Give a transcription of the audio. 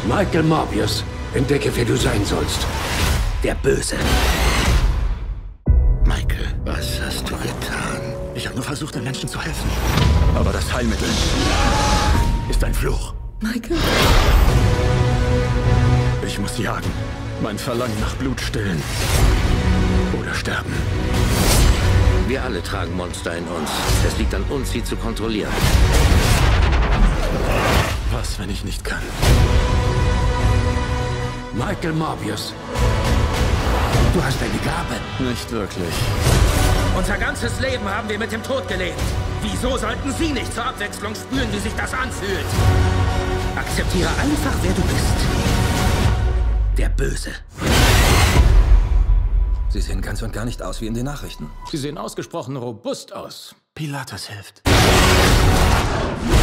Michael Morbius, entdecke, wer du sein sollst. Der Böse. Michael, was hast du getan? Ich habe nur versucht, den Menschen zu helfen. Aber das Heilmittel ist ein Fluch. Michael? Ich muss jagen. Mein Verlangen nach Blut stillen. Oder sterben. Wir alle tragen Monster in uns. Es liegt an uns, sie zu kontrollieren. Was, wenn ich nicht kann? Michael Morbius. Du hast eine Gabe. Nicht wirklich. Unser ganzes Leben haben wir mit dem Tod gelebt. Wieso sollten Sie nicht zur Abwechslung spüren, wie sich das anfühlt? Akzeptiere einfach, wer du bist. Der Böse. Sie sehen ganz und gar nicht aus wie in den Nachrichten. Sie sehen ausgesprochen robust aus. Pilatus hilft.